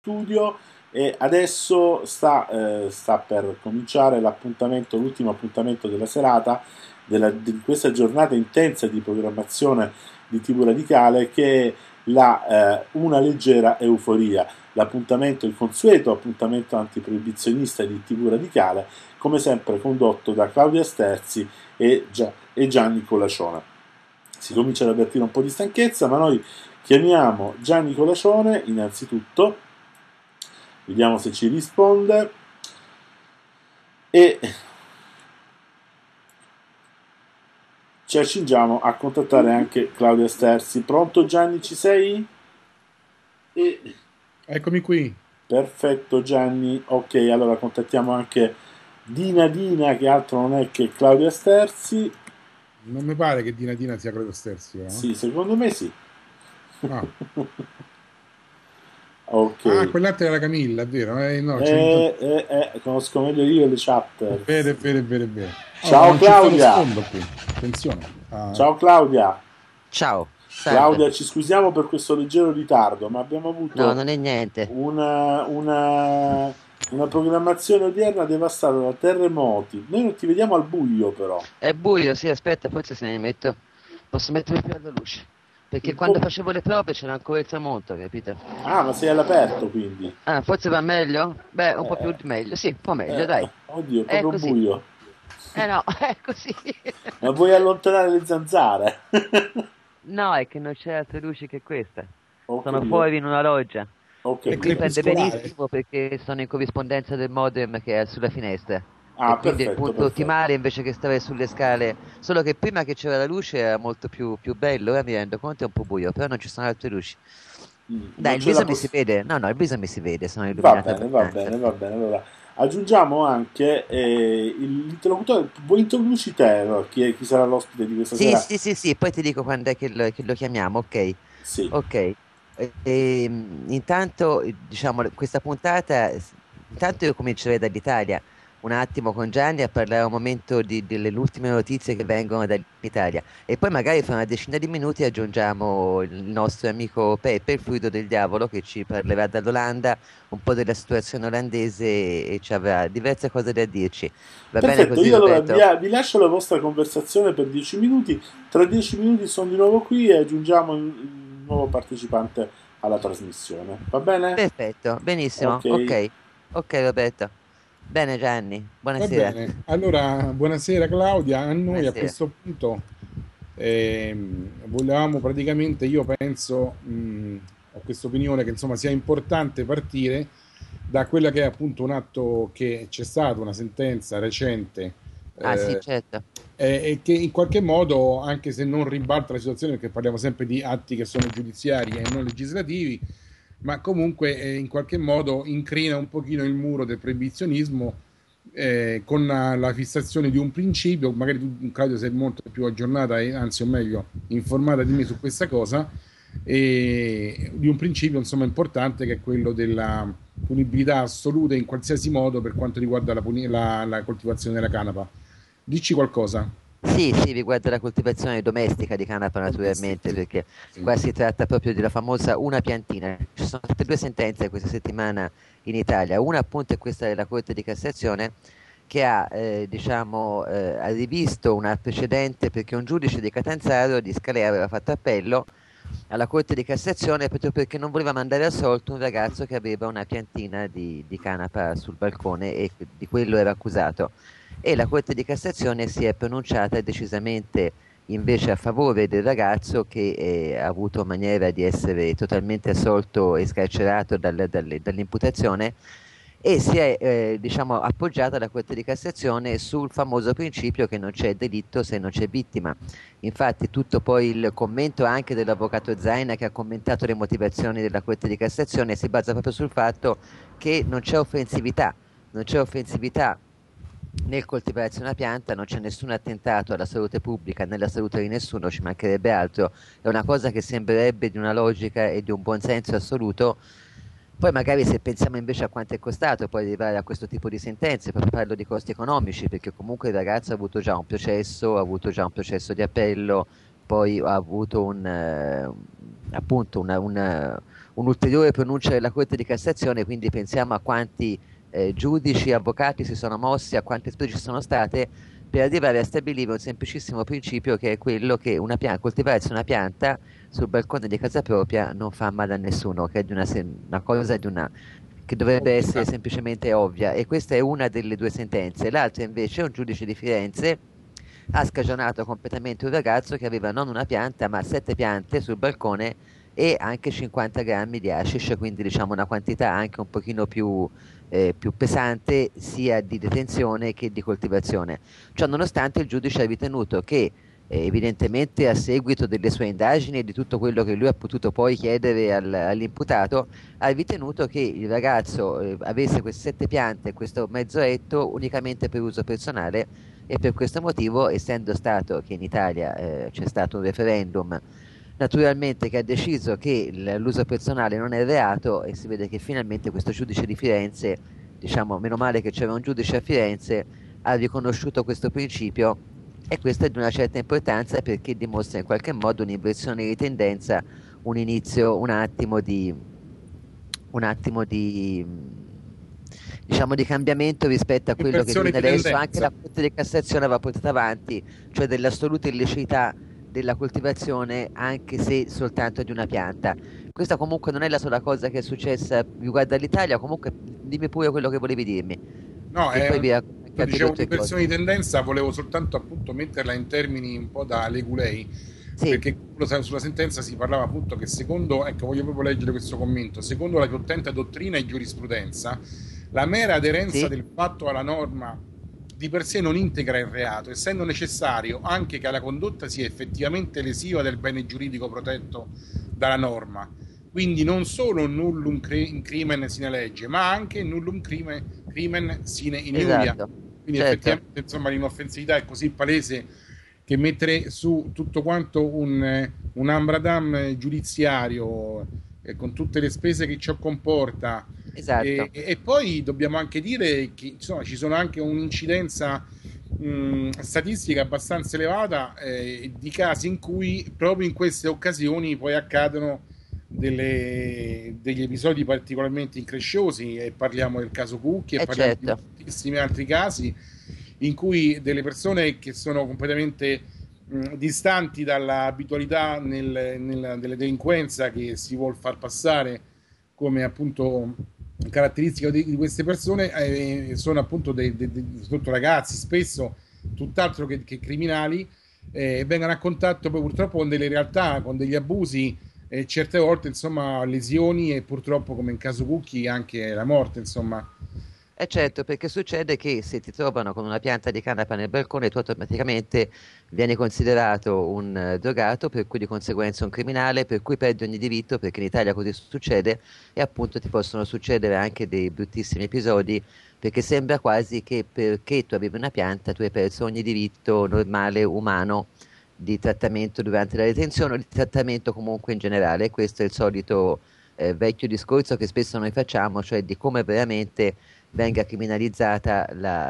Studio e adesso sta per cominciare l'ultimo appuntamento della serata di questa giornata intensa di programmazione di TV Radicale che è Una leggera euforia, il consueto appuntamento antiproibizionista di TV Radicale, come sempre condotto da Claudia Sterzi e Gianni Colacione. Si comincia ad avvertire un po' di stanchezza, ma noi chiamiamo Gianni Colacione innanzitutto. Vediamo se ci risponde. E ci accingiamo a contattare anche Claudia Sterzi. Pronto Gianni, ci sei? E... Eccomi qui. Perfetto Gianni. Ok, allora contattiamo anche Dina, che altro non è che Claudia Sterzi. Non mi pare che Dina Dina sia Claudio Sterzi, no? Sì, secondo me sì. Ah, Ok. quell'altra era Camilla, è vero? No, c'è Conosco meglio io le vero, chatters. è vero, è vero, è vero. Oh, Ciao non ci sto lo Claudia. sfondo qui. Attenzione. Ciao Claudia. Ciao, salve. Claudia, ci scusiamo per questo leggero ritardo, ma abbiamo No, avuto non è niente. una programmazione odierna devastata da terremoti. Noi non ti vediamo al buio, però. È buio, sì, aspetta, forse se ne metto. Posso mettere più alla luce. Perché Un quando po'. facevo le prove c'era ancora il tramonto, capito? Ah, ma sei all'aperto quindi. Ah, forse va meglio? Beh, un po' più meglio, sì, un po' meglio, dai. Oddio, è È proprio così. buio. No, è così. Ma vuoi allontanare le zanzare? No, è che non c'è altre luci che questa. Ho Sono capito, fuori in una loggia. ho è E qui capito. prende crepuscolare. benissimo perché sono in corrispondenza del modem che è sulla finestra. E Ah, quindi è perfetto, punto perfetto. ottimale invece che stare sulle scale. Solo che prima che c'era la luce era molto più bello, ora mi rendo conto è un po' buio, però non ci sono altre luci. Dai, Non il c'è la viso mi si possibilità. vede. No, no, il viso mi si vede, sono Va illuminato bene, va abbastanza. bene, va bene. Allora, aggiungiamo anche l'interlocutore. Vuoi introduci te, allora, chi sarà l'ospite di questa Sì, sera? sì, sì, sì, poi ti dico quando è che lo chiamiamo, ok. Sì. Ok. Intanto, diciamo, questa puntata, intanto io comincerei dall'Italia, un attimo con Gianni a parlare un momento delle ultime notizie che vengono dall'Italia e poi magari fra una decina di minuti aggiungiamo il nostro amico Peppe, il fluido del diavolo, che ci parlerà dall'Olanda, un po' della situazione olandese e ci avrà diverse cose da dirci. Va bene Perfetto, così, io allora Roberto? vi lascio la vostra conversazione per 10 minuti. Tra 10 minuti sono di nuovo qui e aggiungiamo il nuovo partecipante alla trasmissione. Va bene? Perfetto, benissimo, Ok. ok, ok Roberto. Bene Gianni, Va buonasera. bene. Allora, buonasera Claudia. A noi a Buonasera. questo punto volevamo praticamente, io penso, ho questa opinione che insomma sia importante partire da quella che è appunto un atto che c'è stato, una sentenza recente Ah sì, eh, certo. e che in qualche modo, anche se non ribalta la situazione, perché parliamo sempre di atti che sono giudiziari e non legislativi, ma comunque in qualche modo incrina un pochino il muro del proibizionismo con la fissazione di un principio, magari tu Claudio sei molto più aggiornata e anzi o meglio informata di me su questa cosa, e di un principio insomma importante che è quello della punibilità assoluta in qualsiasi modo per quanto riguarda la coltivazione della canapa. Dici qualcosa? Sì, sì, riguarda la coltivazione domestica di canapa Domestica, naturalmente, sì. perché Sì. qua si tratta proprio della famosa una piantina. Ci sono state due sentenze questa settimana in Italia. Una appunto è questa della Corte di Cassazione che ha rivisto una precedente perché un giudice di Catanzaro di Scalea aveva fatto appello alla Corte di Cassazione proprio perché non voleva mandare assolto un ragazzo che aveva una piantina di canapa sul balcone e di quello era accusato. E la Corte di Cassazione si è pronunciata decisamente invece a favore del ragazzo che ha avuto maniera di essere totalmente assolto e scarcerato dall'imputazione e si è diciamo, appoggiata la Corte di Cassazione sul famoso principio che non c'è delitto se non c'è vittima. Infatti tutto poi il commento anche dell'avvocato Zaina che ha commentato le motivazioni della Corte di Cassazione si basa proprio sul fatto che non c'è offensività, non c'è offensività nel coltivarsi una pianta, non c'è nessun attentato alla salute pubblica né alla salute di nessuno, ci mancherebbe altro, è una cosa che sembrerebbe di una logica e di un buonsenso assoluto. Poi magari se pensiamo invece a quanto è costato poi arrivare a questo tipo di sentenze, proprio parlo di costi economici, perché comunque il ragazzo ha avuto già un processo, ha avuto già un processo di appello, poi ha avuto appunto un'ulteriore pronuncia della Corte di Cassazione, quindi pensiamo a quanti giudici, avvocati si sono mossi, a quante spese ci sono state per arrivare a stabilire un semplicissimo principio, che è quello che coltivarsi una pianta sul balcone di casa propria non fa male a nessuno, che è una cosa che dovrebbe essere semplicemente ovvia, e questa è una delle due sentenze. L'altra invece, un giudice di Firenze ha scagionato completamente un ragazzo che aveva non una pianta ma 7 piante sul balcone e anche 50 grammi di hashish, quindi diciamo una quantità anche un pochino più pesante sia di detenzione che di coltivazione. Ciò nonostante il giudice ha ritenuto che evidentemente a seguito delle sue indagini e di tutto quello che lui ha potuto poi chiedere all'imputato, ha ritenuto che il ragazzo avesse queste 7 piante e questo mezzo etto unicamente per uso personale, e per questo motivo, essendo stato che in Italia c'è stato un referendum naturalmente che ha deciso che l'uso personale non è reato, e si vede che finalmente questo giudice di Firenze, diciamo meno male che c'era un giudice a Firenze, ha riconosciuto questo principio, e questo è di una certa importanza perché dimostra in qualche modo un'inversione di tendenza, un inizio, un attimo di diciamo di cambiamento rispetto a quello che fino adesso anche la Corte di Cassazione aveva portato avanti, cioè dell'assoluta illiceità della coltivazione anche se soltanto di una pianta. Questa comunque non è la sola cosa che è successa riguardo all'Italia, comunque dimmi pure quello che volevi dirmi. No, E poi via, dicevo un'inversione di tendenza, volevo soltanto appunto metterla in termini un po' da legulei, sì, perché sulla sentenza si parlava appunto che secondo, ecco voglio proprio leggere questo commento, secondo la più attenta dottrina e giurisprudenza, la mera aderenza sì, del fatto alla norma di per sé non integra il reato, essendo necessario anche che la condotta sia effettivamente lesiva del bene giuridico protetto dalla norma. Quindi non solo nullum crimen sine legge, ma anche nullum crimen sine iniuria. esatto, Quindi certo. effettivamente insomma, l'inoffensività è così palese che mettere su tutto quanto un ambradam giudiziario con tutte le spese che ciò comporta, Esatto. e poi dobbiamo anche dire che insomma, ci sono anche un'incidenza statistica abbastanza elevata di casi in cui proprio in queste occasioni poi accadono degli episodi particolarmente incresciosi, e parliamo del caso Cucchi e parliamo di Certo. moltissimi altri casi in cui delle persone che sono completamente distanti dall'abitualità della delinquenza che si vuol far passare come appunto caratteristica di queste persone, sono appunto soprattutto ragazzi spesso tutt'altro che criminali, vengono a contatto poi purtroppo con delle realtà, con degli abusi, e certe volte insomma lesioni e purtroppo come in caso Cucchi anche la morte insomma. Certo, perché succede che se ti trovano con una pianta di canapa nel balcone, tu automaticamente vieni considerato un drogato, per cui di conseguenza un criminale, per cui perdi ogni diritto, perché in Italia così succede, e appunto ti possono succedere anche dei bruttissimi episodi, perché sembra quasi che perché tu avevi una pianta tu hai perso ogni diritto normale, umano, di trattamento durante la detenzione o di trattamento comunque in generale. Questo è il solito vecchio discorso che spesso noi facciamo, cioè di come veramente venga criminalizzata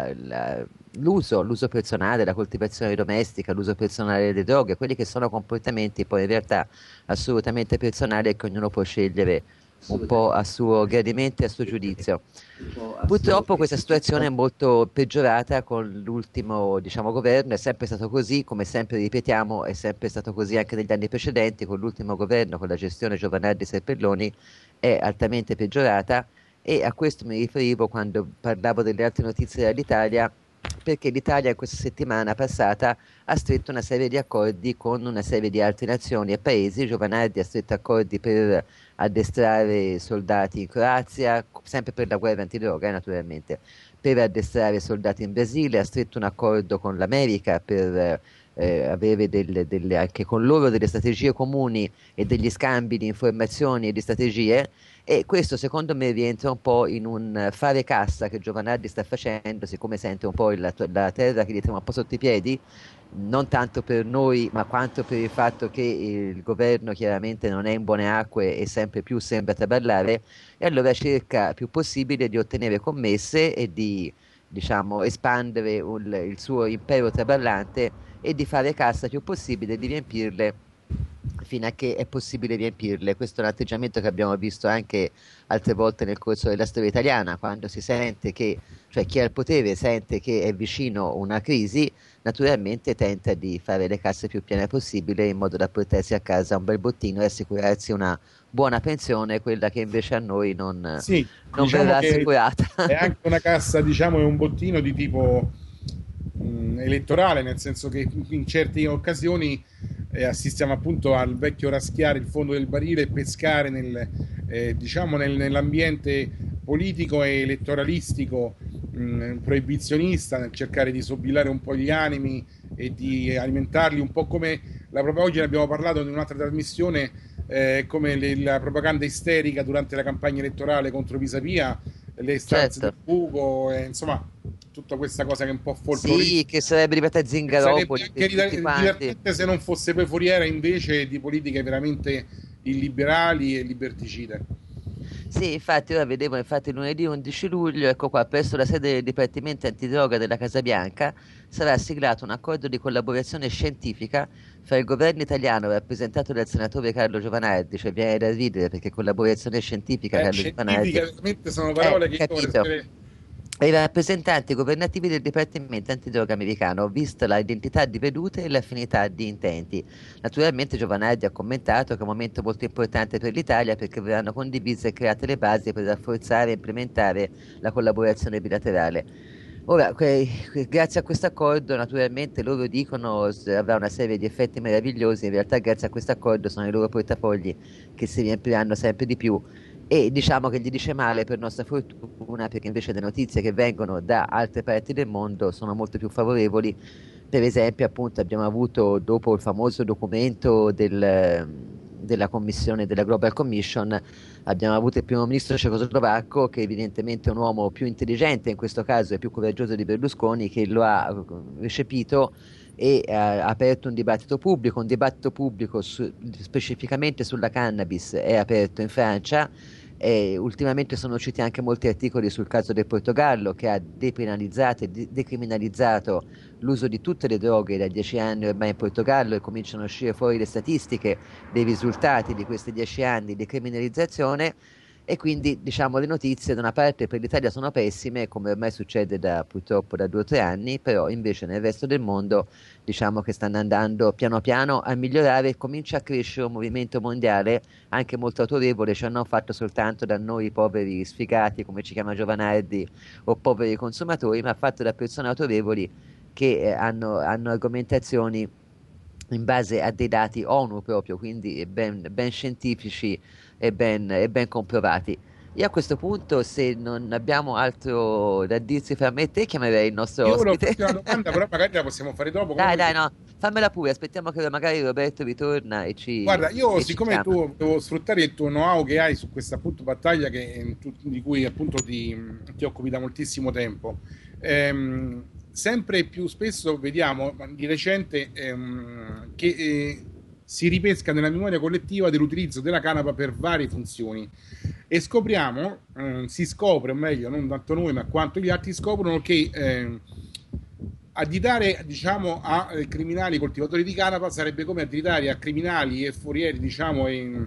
l'uso personale, la coltivazione domestica, l'uso personale delle droghe, quelli che sono comportamenti poi in realtà assolutamente personali e che ognuno può scegliere un po' a suo gradimento e a suo giudizio. Purtroppo questa situazione è molto peggiorata con l'ultimo, diciamo, governo, è sempre stato così, come sempre ripetiamo, è sempre stato così anche negli anni precedenti, con l'ultimo governo, con la gestione Giovanardi Serpelloni, è altamente peggiorata, e a questo mi riferivo quando parlavo delle altre notizie dall'Italia, perché l'Italia in questa settimana passata ha stretto una serie di accordi con una serie di altre nazioni e paesi. Giovanardi ha stretto accordi per addestrare soldati in Croazia, sempre per la guerra antidroga, naturalmente, per addestrare soldati in Brasile, ha stretto un accordo con l'America per avere anche con loro delle strategie comuni e degli scambi di informazioni e di strategie, e questo secondo me rientra un po' in un fare cassa che Giovanardi sta facendo, siccome sente un po' la terra che gli trema un po' sotto i piedi, non tanto per noi, ma quanto per il fatto che il governo chiaramente non è in buone acque e sempre più sembra traballare, e allora cerca più possibile di ottenere commesse e di, diciamo, espandere il suo impero traballante e di fare cassa più possibile, di riempirle fino a che è possibile riempirle. Questo è un atteggiamento che abbiamo visto anche altre volte nel corso della storia italiana, quando si sente che, cioè chi ha il potere sente che è vicino una crisi, naturalmente tenta di fare le casse più piene possibile in modo da portarsi a casa un bel bottino e assicurarsi una buona pensione, quella che invece a noi Sì, non diciamo verrà che assicurata. è anche una cassa, diciamo, è un bottino di tipo elettorale, nel senso che in certe occasioni assistiamo appunto al vecchio raschiare il fondo del barile e pescare diciamo nell'ambiente politico e elettoralistico proibizionista, nel cercare di sobillare un po' gli animi e di alimentarli un po' come oggi ne abbiamo parlato in un'altra trasmissione, come la propaganda isterica durante la campagna elettorale contro Pisapia, le stanze del Certo. buco, insomma tutta questa cosa che è un po' Sì, folcloristica. che sarebbe arrivata Sarebbe Zingaropoli anche per tutti quanti. divertente se non fosse poi foriera invece di politiche veramente illiberali e liberticide. Sì, infatti ora vedevo infatti lunedì 11 luglio, ecco qua, presso la sede del Dipartimento Antidroga della Casa Bianca sarà siglato un accordo di collaborazione scientifica fra il governo italiano rappresentato dal senatore Carlo Giovanardi, cioè viene da ridere perché collaborazione scientifica Carlo Scientifica, Giovanardi, veramente sono parole che io capito, resterei. e i rappresentanti governativi del Dipartimento Antidroga americano, vista la identità di vedute e l'affinità di intenti. Naturalmente Giovanardi ha commentato che è un momento molto importante per l'Italia perché verranno condivise e create le basi per rafforzare e implementare la collaborazione bilaterale. Ora, grazie a questo accordo, naturalmente loro dicono avrà una serie di effetti meravigliosi, in realtà grazie a questo accordo sono i loro portafogli che si riempiranno sempre di più e diciamo che gli dice male per nostra fortuna perché invece le notizie che vengono da altre parti del mondo sono molto più favorevoli. Per esempio, appunto, abbiamo avuto dopo il famoso documento della commissione, della Global Commission, abbiamo avuto il primo ministro cecoslovacco, che evidentemente è un uomo più intelligente, in questo caso è più coraggioso di Berlusconi, che lo ha recepito e ha aperto un dibattito pubblico specificamente sulla cannabis è aperto in Francia. E ultimamente sono usciti anche molti articoli sul caso del Portogallo che ha depenalizzato e decriminalizzato l'uso di tutte le droghe da 10 anni ormai in Portogallo e cominciano a uscire fuori le statistiche dei risultati di questi 10 anni di criminalizzazione e quindi diciamo le notizie da una parte per l'Italia sono pessime come ormai succede purtroppo da 2 o 3 anni, però invece nel resto del mondo diciamo che stanno andando piano piano a migliorare e comincia a crescere un movimento mondiale anche molto autorevole, cioè non fatto soltanto da noi poveri sfigati come ci chiama Giovanardi o poveri consumatori, ma fatto da persone autorevoli che hanno argomentazioni in base a dei dati ONU proprio, quindi ben scientifici e ben comprovati. Io a questo punto, se non abbiamo altro da dirsi fra me e te, chiamerei il nostro Io volevo ospite. farti una domanda, però magari la possiamo fare dopo. Dai, Comunque, dai, no, fammela pure, aspettiamo che magari Roberto ritorna guarda, io e ci siccome chiama. tu devo sfruttare il tuo know-how che hai su questa appunto battaglia di cui appunto ti occupi da moltissimo tempo, sempre più spesso vediamo di recente che si ripesca nella memoria collettiva dell'utilizzo della canapa per varie funzioni e scopriamo, si scopre, o meglio, non tanto noi ma quanto gli altri scoprono che additare diciamo a criminali coltivatori di canapa sarebbe come additare a criminali e forieri diciamo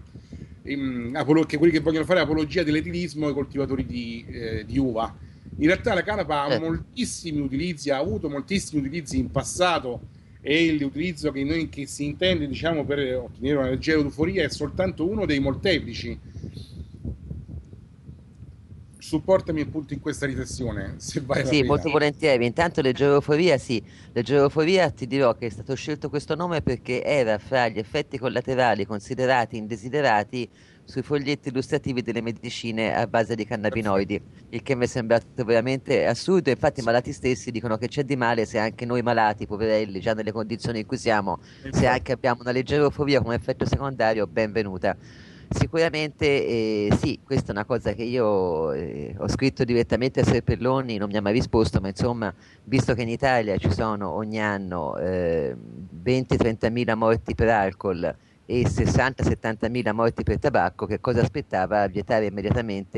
che quelli che vogliono fare apologia dell'etilismo ai coltivatori di uva. In realtà la canapa ha Certo. moltissimi utilizzi, ha avuto moltissimi utilizzi in passato e l'utilizzo che si intende diciamo per ottenere una leggera euforia è soltanto uno dei molteplici. Supportami appunto in questa riflessione se vai Sì, molto rapida. volentieri. Intanto l'egeroforia, sì, l'egeroforia ti dirò che è stato scelto questo nome perché era fra gli effetti collaterali considerati indesiderati sui foglietti illustrativi delle medicine a base di Perfetto. cannabinoidi, il che mi è sembrato veramente assurdo. Infatti, i malati stessi dicono che c'è di male se anche noi malati, poverelli, già nelle condizioni in cui siamo, se Infatti. anche abbiamo una leggerofobia come effetto secondario, benvenuta. Sicuramente sì, questa è una cosa che io ho scritto direttamente a Serpelloni, non mi ha mai risposto, ma insomma, visto che in Italia ci sono ogni anno 20-30 mila morti per alcol e 60-70 mila morti per tabacco, che cosa aspettava a vietare immediatamente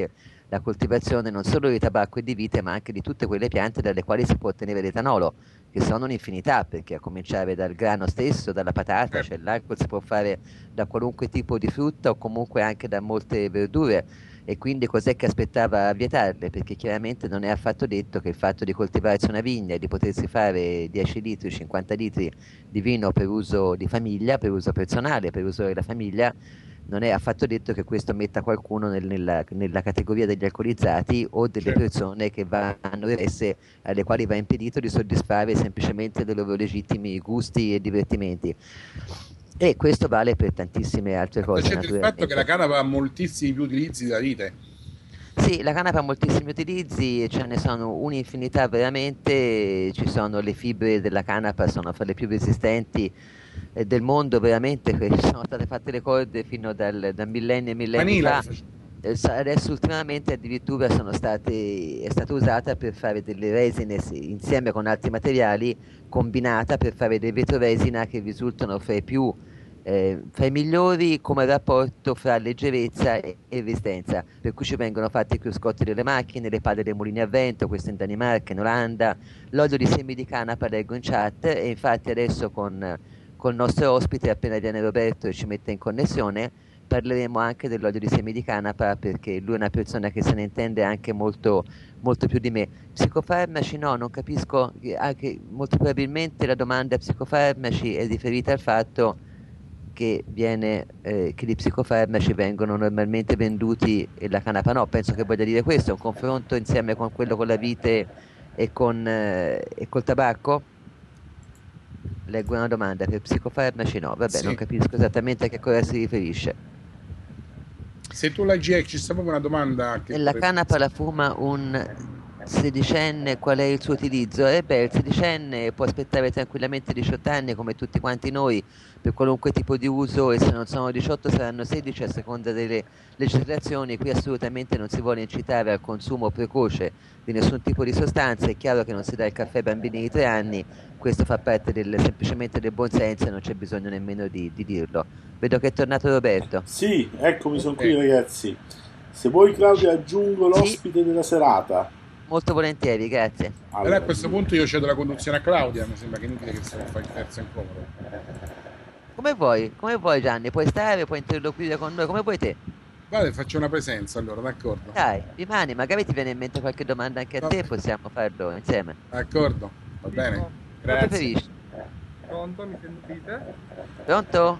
la coltivazione non solo di tabacco e di vite, ma anche di tutte quelle piante dalle quali si può ottenere l'etanolo, che sono un'infinità, perché a cominciare dal grano stesso, dalla patata, cioè l'alcol si può fare da qualunque tipo di frutta o comunque anche da molte verdure. E quindi cos'è che aspettava a vietarle? Perché chiaramente non è affatto detto che il fatto di coltivarsi una vigna e di potersi fare 10 litri, 50 litri di vino per uso di famiglia, per uso personale, per uso della famiglia, non è affatto detto che questo metta qualcuno nella categoria degli alcolizzati o delle Certo. persone che vanno represse, alle quali va impedito di soddisfare semplicemente dei loro legittimi gusti e divertimenti. E questo vale per tantissime altre cose, C'è il fatto che la naturalmente. canapa ha moltissimi più utilizzi della vite. Sì, la canapa ha moltissimi utilizzi, ce ne sono un'infinità veramente, ci sono le fibre della canapa, sono fra le più resistenti del mondo veramente, che sono state fatte le corde fino da millenni e millenni Manila, fa. Adesso ultimamente addirittura è stata usata per fare delle resine insieme con altri materiali, combinata per fare dei vetroresina che risultano fra i migliori come rapporto fra leggerezza e resistenza, per cui ci vengono fatti i cruscotti delle macchine, le pale dei mulini a vento, questo in Danimarca, in Olanda, l'olio di semi di canapa leggo in chat, e infatti adesso col nostro ospite, appena viene Roberto e ci mette in connessione, parleremo anche dell'olio di semi di canapa, perché lui è una persona che se ne intende anche molto, molto più di me. Psicofarmaci no, non capisco, anche molto probabilmente la domanda psicofarmaci è riferita al fatto che gli psicofarmaci vengono normalmente venduti e la canapa no. Penso che voglia dire questo, un confronto insieme con quello con la vite e col tabacco. Leggo una domanda: per psicofarmaci no, vabbè, non sì. capisco esattamente a che cosa si riferisce. Se tu leggi, ci sta proprio una domanda che La vorrei... canapa la fuma un sedicenne, qual è il suo utilizzo? Il sedicenne può aspettare tranquillamente 18 anni come tutti quanti noi per qualunque tipo di uso, e se non sono 18 saranno 16 a seconda delle legislazioni. Qui assolutamente non si vuole incitare al consumo precoce di nessun tipo di sostanza. È chiaro che non si dà il caffè ai bambini di 3 anni, questo fa parte semplicemente del buon senso e non c'è bisogno nemmeno di dirlo. Vedo che è tornato Roberto. Sì, eccomi, sono qui Ok. ragazzi. Se vuoi Claudia aggiungo Sì, l'ospite della serata. molto volentieri, grazie. Allora a Allora, questo punto io cedo la conduzione a Claudia, mi sembra che è inutile che se lo fa il terzo incomodo. Come vuoi Gianni, puoi stare, puoi interloquire con noi, come vuoi te. Vale, faccio una presenza allora, d'accordo. Dai, rimani, magari ti viene in mente qualche domanda anche a No, te, possiamo farlo insieme. d'accordo, va Sì, bene. Come Grazie. preferisci? pronto, mi sentite? Pronto?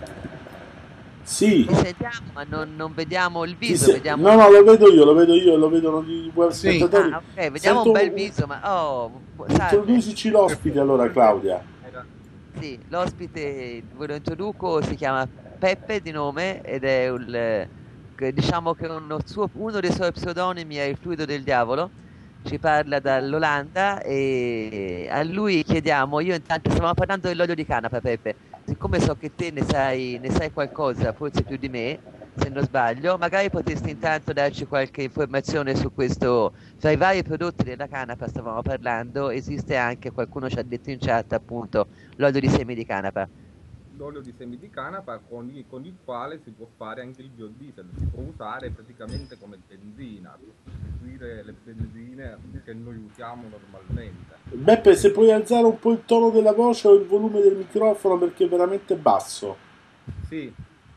sì, Ti sentiamo, ma non vediamo il ti viso, se- vediamo... no, no, lo vedo io, lo vedono gli web Sì, spettatori. Ah, ok, vediamo un Sento bel viso, ma... Oh, salve. introducici l'ospite allora, Claudia. Sì, l'ospite, ve lo introduco, si chiama Peppe di nome ed è diciamo che uno dei suoi pseudonimi è il fluido del diavolo. Ci parla dall'Olanda e a lui chiediamo, io intanto stavamo parlando dell'olio di canapa, Peppe, siccome so che te ne sai qualcosa, forse più di me, se non sbaglio, magari potresti intanto darci qualche informazione su questo. Tra i vari prodotti della canapa stavamo parlando, esiste anche, qualcuno ci ha detto in chat appunto, l'olio di semi di canapa. L'olio di semi di canapa con il quale si può fare anche il biodiesel, si può usare praticamente come benzina, sostituire le benzine che noi usiamo normalmente. Beppe, se puoi alzare un po' il tono della voce o il volume del microfono perché è veramente basso. Sì.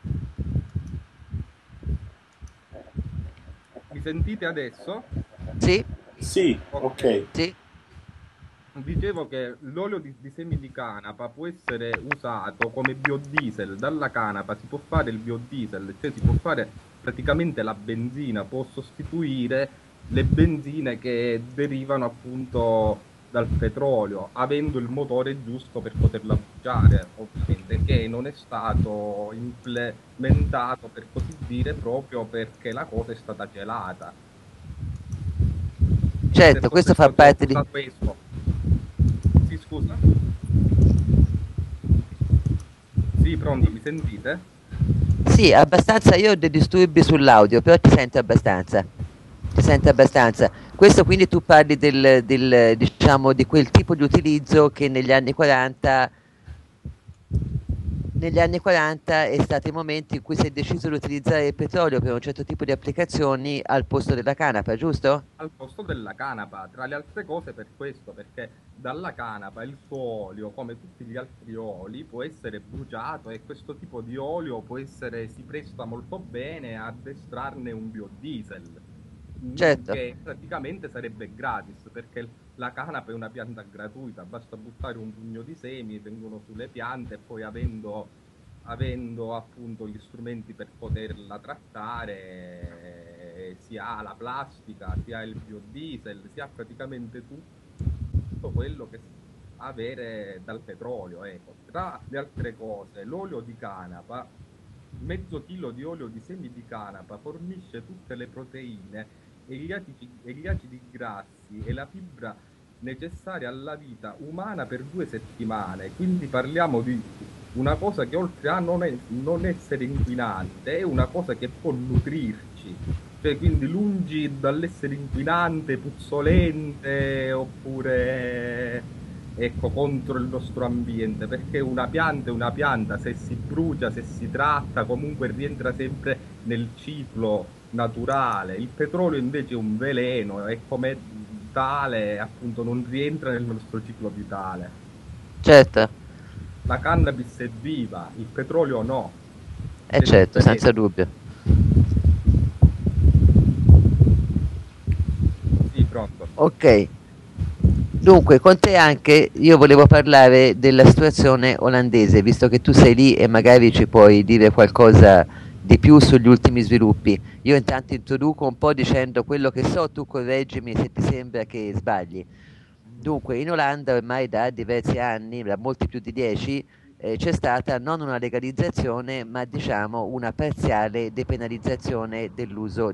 Mi sentite adesso? Sì, Sì, ok. sì, Dicevo che l'olio di semi di canapa può essere usato come biodiesel. Dalla canapa si può fare il biodiesel, cioè si può fare praticamente la benzina, può sostituire le benzine che derivano appunto dal petrolio, avendo il motore giusto per poterla bruciare, ovviamente, che non è stato implementato, per così dire, proprio perché la cosa è stata gelata. certo, questo fa parte di... Questo. Sì, scusa? Sì, pronto, mi sentite? Sì, abbastanza, io ho dei disturbi sull'audio, però ti sento abbastanza. Ti sento abbastanza. Questo quindi tu parli diciamo, di quel tipo di utilizzo che negli anni 40 negli anni 40 è stato il momento in cui si è deciso di utilizzare il petrolio per un certo tipo di applicazioni al posto della canapa, giusto? al posto della canapa, tra le altre cose per questo, perché dalla canapa il suo olio, come tutti gli altri oli, può essere bruciato e questo tipo di olio si presta molto bene ad estrarne un biodiesel, Certo. che praticamente sarebbe gratis, perché la canapa è una pianta gratuita, basta buttare un pugno di semi, vengono sulle piante e poi avendo appunto gli strumenti per poterla trattare, si ha la plastica, si ha il biodiesel, si ha praticamente tutto quello che avere dal petrolio. Ecco. Tra le altre cose, l'olio di canapa, mezzo chilo di olio di semi di canapa fornisce tutte le proteine e gli acidi grassi e la fibra necessaria alla vita umana per 2 settimane. Quindi parliamo di una cosa che oltre a non essere inquinante, è una cosa che può nutrirci. Cioè, quindi lungi dall'essere inquinante, puzzolente, oppure ecco, contro il nostro ambiente, perché una pianta è una pianta, se si brucia, se si tratta, comunque rientra sempre nel ciclo naturale. Il petrolio invece è un veleno e come tale appunto non rientra nel nostro ciclo vitale. Certo, La cannabis è viva, il petrolio no. è C'è certo, senza differenza. dubbio. Sì, pronto. Ok, dunque con te anche io volevo parlare della situazione olandese, visto che tu sei lì e magari ci puoi dire qualcosa di più sugli ultimi sviluppi. Io intanto introduco un po' dicendo quello che so, tu correggimi se ti sembra che sbagli. Dunque, in Olanda ormai da diversi anni, da molti più di 10, c'è stata non una legalizzazione, ma diciamo una parziale depenalizzazione dell'uso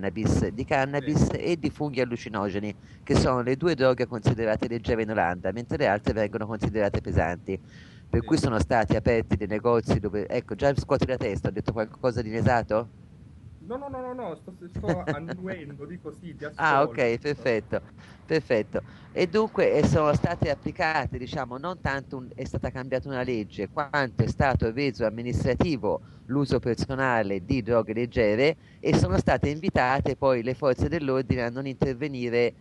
di Sì, cannabis e di funghi allucinogeni, che sono le due droghe considerate leggere in Olanda, mentre le altre vengono considerate pesanti. Per sì. cui sono stati aperti dei negozi dove, ecco, già scuoti la testa, ho detto qualcosa di inesato? No, no, no, no, no, sto annuendo, dico sì, ti Ah, ascolto. ok, perfetto, perfetto. E dunque sono state applicate, diciamo, non tanto è stata cambiata una legge, quanto è stato reso amministrativo l'uso personale di droghe leggere e sono state invitate poi le forze dell'ordine a non intervenire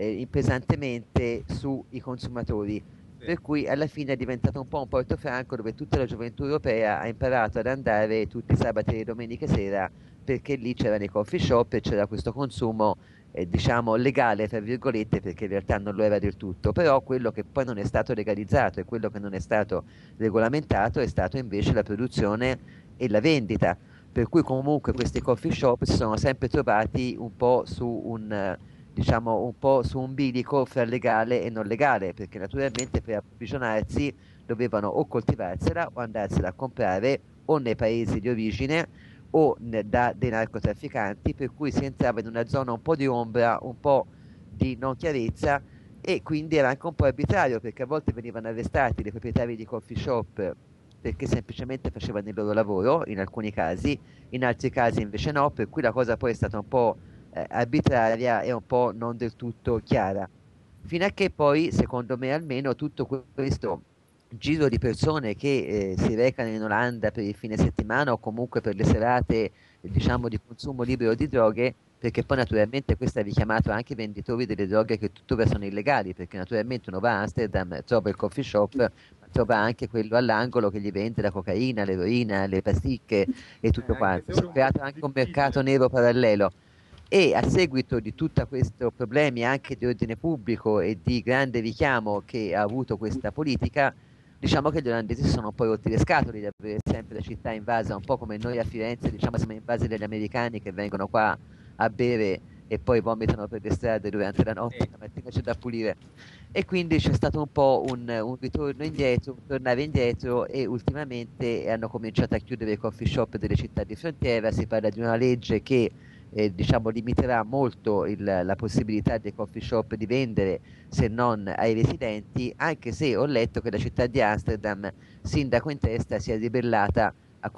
pesantemente sui consumatori. Sì, Per cui alla fine è diventato un po' un portofranco dove tutta la gioventù europea ha imparato ad andare tutti i sabati e le domeniche sera perché lì c'erano i coffee shop e c'era questo consumo, diciamo, legale, tra virgolette, perché in realtà non lo era del tutto, però quello che poi non è stato legalizzato e quello che non è stato regolamentato è stato invece la produzione e la vendita, per cui comunque questi coffee shop si sono sempre trovati un po' su diciamo, un po' su un bilico fra legale e non legale, perché naturalmente per approvvigionarsi dovevano o coltivarsela o andarsela a comprare o nei paesi di origine o da dei narcotrafficanti, per cui si entrava in una zona un po' di ombra, un po' di non chiarezza e quindi era anche un po' arbitrario perché a volte venivano arrestati dei proprietari di coffee shop perché semplicemente facevano il loro lavoro, in alcuni casi, in altri casi invece no, per cui la cosa poi è stata un po' arbitraria e un po' non del tutto chiara. Fino a che poi, secondo me almeno, tutto questo giro di persone che si recano in Olanda per il fine settimana o comunque per le serate, diciamo, di consumo libero di droghe, perché poi naturalmente questo ha richiamato anche i venditori delle droghe che tuttora sono illegali, perché naturalmente uno va a Amsterdam, trova il coffee shop, ma trova anche quello all'angolo che gli vende la cocaina, l'eroina, le pasticche e tutto anche quanto. se Si ora è è un po' creato più anche un mercato difficile. nero parallelo. E a seguito di tutto questo problemi anche di ordine pubblico e di grande richiamo che ha avuto questa politica, diciamo che gli olandesi si sono poi rotti le scatole di avere sempre la città invasa, un po' come noi a Firenze, diciamo, siamo invasi dagli americani che vengono qua a bere e poi vomitano per le strade durante la notte, Sì, la mattina c'è da pulire. E quindi c'è stato un po' un ritorno indietro, un tornare indietro e ultimamente hanno cominciato a chiudere i coffee shop delle città di frontiera, si parla di una legge che diciamo, limiterà molto la possibilità dei coffee shop di vendere se non ai residenti, anche se ho letto che la città di Amsterdam, sindaco in testa, si è ribellata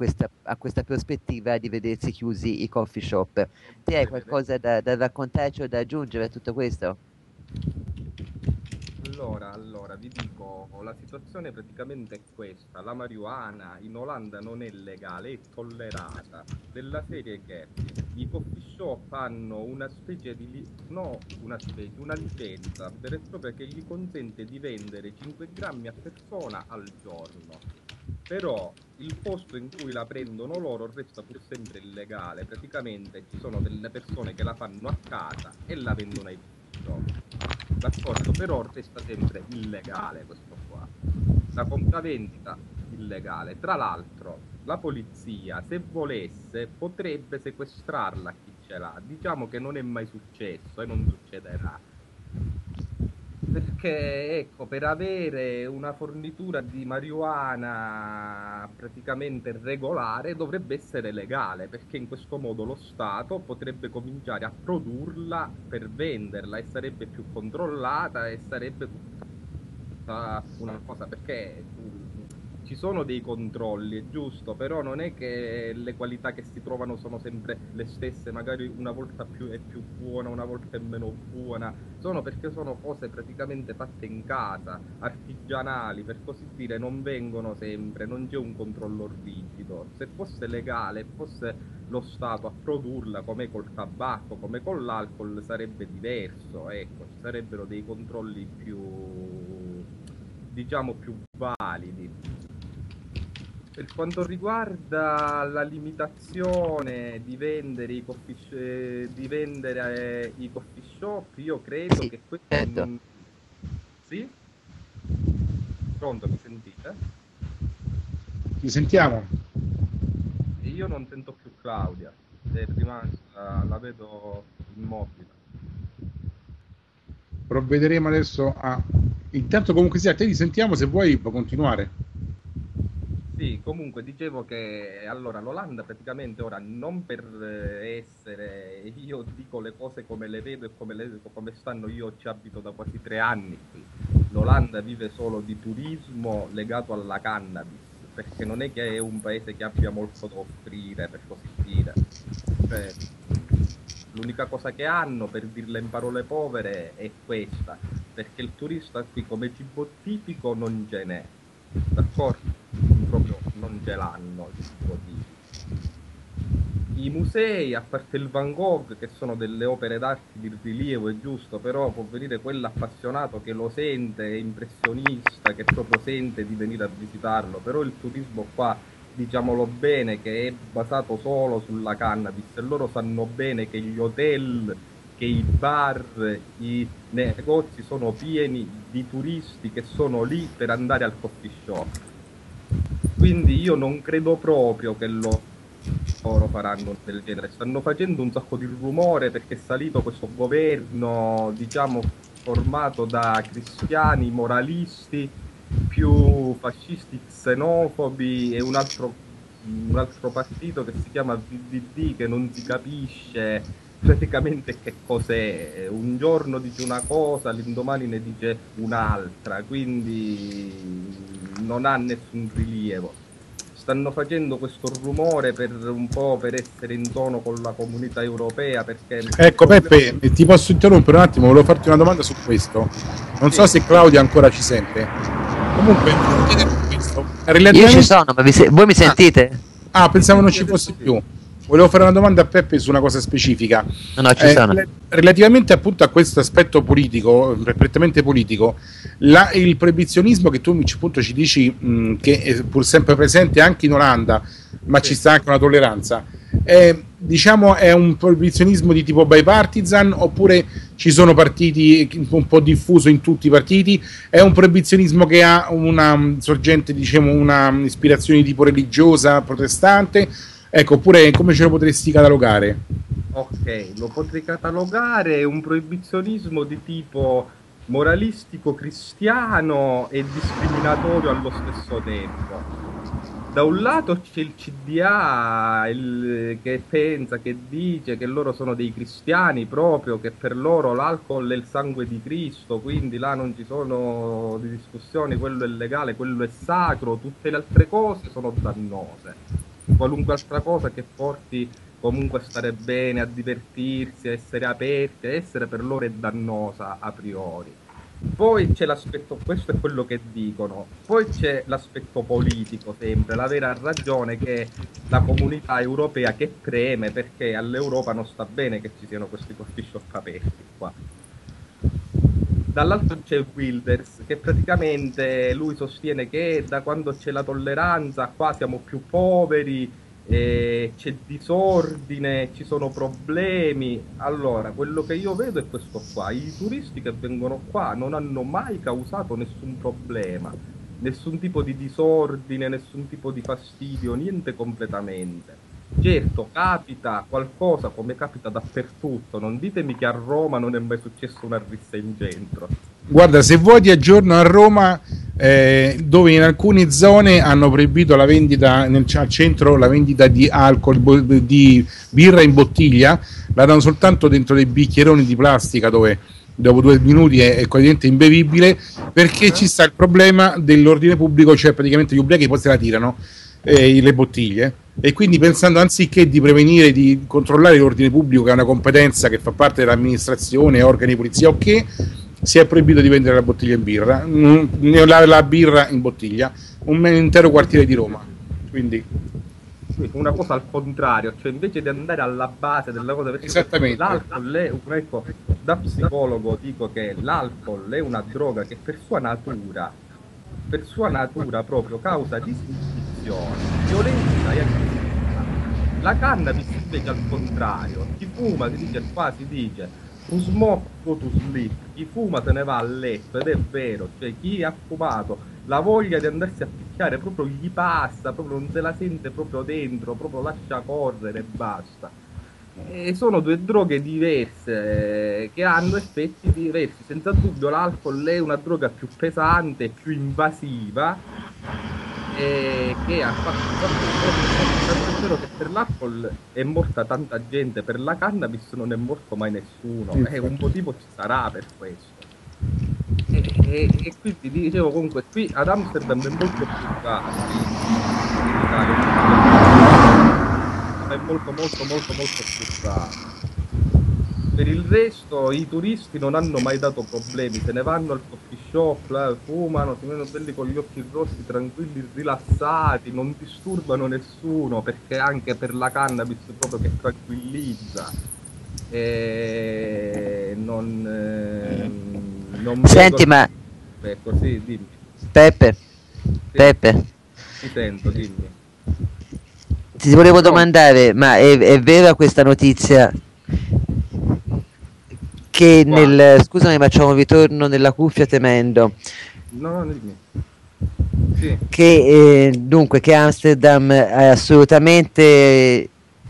a questa prospettiva di vedersi chiusi i coffee shop. Te hai vedere. qualcosa da raccontarci o da aggiungere a tutto questo? Allora, vi dico, la situazione praticamente è questa. La marijuana in Olanda non è legale, è tollerata. Della serie che i coffee shop hanno una specie di... no, una licenza vera e propria che gli consente di vendere 5 grammi a persona al giorno. Però il posto in cui la prendono loro resta pur sempre illegale. Praticamente ci sono delle persone che la fanno a casa e la vendono ai coffee shop. D'accordo, però resta sempre illegale questo qua. La compravendita illegale. Tra l'altro, la polizia, se volesse, potrebbe sequestrarla a chi ce l'ha. Diciamo che non è mai successo e non succederà. Perché, ecco, per avere una fornitura di marijuana praticamente regolare dovrebbe essere legale, perché in questo modo lo Stato potrebbe cominciare a produrla per venderla e sarebbe più controllata e sarebbe tutta una cosa, perché ci sono dei controlli, è giusto, però non è che le qualità che si trovano sono sempre le stesse, magari una volta è più buona, una volta è meno buona, sono perché sono cose praticamente fatte in casa, artigianali, per così dire, non vengono sempre, non c'è un controllo rigido. Se fosse legale, fosse lo Stato a produrla come col tabacco, come con l'alcol, sarebbe diverso, ecco, ci sarebbero dei controlli più, diciamo, più validi. Per quanto riguarda la limitazione di vendere i coffee shop, io credo Sì, che questo certo. non... Sì? Pronto, mi sentite? Ci sentiamo. E io non sento più Claudia, è rimasta, la vedo immobile. Provvederemo adesso a... Intanto comunque sia, te li sentiamo, se vuoi puoi continuare. Sì, comunque dicevo che allora l'Olanda praticamente ora non per essere, io dico le cose come le vedo e come stanno, io ci abito da quasi 3 anni qui. L'Olanda vive solo di turismo legato alla cannabis, perché non è che è un paese che abbia molto da offrire, per così dire. Cioè, l'unica cosa che hanno, per dirla in parole povere, è questa, perché il turista qui come cibo tipico non ce n'è, d'accordo? Proprio non ce l'hanno il cibo tipico. I musei, a parte il Van Gogh, che sono delle opere d'arte di rilievo, è giusto, però può venire quell'appassionato che lo sente, è impressionista, che proprio sente di venire a visitarlo, però il turismo qua, diciamolo bene, che è basato solo sulla cannabis, e loro sanno bene che gli hotel, che i bar, i negozi sono pieni di turisti che sono lì per andare al coffee shop. Quindi io non credo proprio che loro faranno del genere. Stanno facendo un sacco di rumore perché è salito questo governo, diciamo, formato da cristiani moralisti, più fascisti xenofobi e un altro partito che si chiama VVD, che non si capisce praticamente che cos'è. Un giorno dice una cosa, l'indomani ne dice un'altra, quindi non ha nessun rilievo. Stanno facendo questo rumore per un po' per essere in tono con la comunità europea, perché Ecco Peppe, ti posso interrompere un attimo, volevo farti una domanda su questo. Non so se Claudia ancora ci sente. Comunque, questo, Io ci sono, ma voi mi sentite? Pensavo non ci fosse più. Volevo fare una domanda a Peppe su una cosa specifica. No, ci sono. Relativamente appunto a questo aspetto politico, prettamente politico, il proibizionismo che tu appunto ci dici che è pur sempre presente anche in Olanda, ma ci sta anche una tolleranza, diciamo è un proibizionismo di tipo bipartisan oppure ci sono partiti un po' diffuso in tutti i partiti? È un proibizionismo che ha una sorgente, diciamo, una ispirazione tipo religiosa, protestante? Ecco, oppure come ce lo potresti catalogare? Ok, lo potrei catalogare un proibizionismo di tipo moralistico cristiano e discriminatorio allo stesso tempo. Da un lato c'è il CDA che pensa, che dice che loro sono dei cristiani proprio, che per loro l'alcol è il sangue di Cristo, quindi là non ci sono discussioni, quello è legale, quello è sacro, tutte le altre cose sono dannose. Qualunque altra cosa che porti comunque a stare bene, a divertirsi, a essere aperti, a essere, per loro è dannosa a priori. Poi c'è l'aspetto, questo è quello che dicono, poi c'è l'aspetto politico sempre, la vera ragione che la comunità europea che preme perché all'Europa non sta bene che ci siano questi coffee shop aperti qua. Dall'altro c'è Wilders che praticamente lui sostiene che da quando c'è la tolleranza qua siamo più poveri, c'è disordine, ci sono problemi. Allora, quello che io vedo è questo qua, i turisti che vengono qua non hanno mai causato nessun problema, nessun tipo di disordine, nessun tipo di fastidio, niente completamente. Certo, capita qualcosa come capita dappertutto, non ditemi che a Roma non è mai successo una rissa in centro. Guarda, se vuoi ti aggiorno a Roma, dove in alcune zone hanno proibito la vendita al centro, la vendita di alcol, di birra in bottiglia, la danno soltanto dentro dei bicchieroni di plastica dove dopo 2 minuti è praticamente imbevibile, perché ci sta il problema dell'ordine pubblico, cioè praticamente gli ubriachi poi se la tirano le bottiglie, e quindi pensando anziché di prevenire, di controllare l'ordine pubblico, che è una competenza che fa parte dell'amministrazione, organi di polizia, ok, si è proibito di vendere la bottiglia in birra, la birra in bottiglia, un intero quartiere di Roma. Quindi una cosa al contrario, cioè invece di andare alla base della cosa, perché esattamente, l'alcol è, ecco, da psicologo dico che l'alcol è una droga che per sua natura proprio causa disposizione, violenza e aggressività. La cannabis invece al contrario, chi fuma si dice to smoke go to sleep, chi fuma se ne va a letto, ed è vero, cioè chi ha fumato la voglia di andarsi a picchiare proprio gli passa, proprio non se la sente proprio dentro, proprio lascia correre e basta. E sono due droghe diverse che hanno effetti diversi. Senza dubbio l'alcol è una droga più pesante, più invasiva, che ha fatto è vero che per l'alcol è morta tanta gente, per la cannabis non è morto mai nessuno, e un motivo ci sarà per questo. E quindi dicevo, comunque qui ad Amsterdam è molto più caro in Italia, è molto più caro. Per il resto i turisti non hanno mai dato problemi, se ne vanno al coffee shop, fumano, si vedono belli con gli occhi rossi, tranquilli, rilassati, non disturbano nessuno, perché anche per la cannabis proprio che tranquillizza. E non Senti, vedo... ma Ecco, sì, dimmi. Peppe, Sì, Peppe, ti sento, dimmi. ti volevo domandare, ma è vera questa notizia che scusami, ma c'ho un ritorno nella cuffia tremendo, No, dimmi. Sì. che dunque che Amsterdam è assolutamente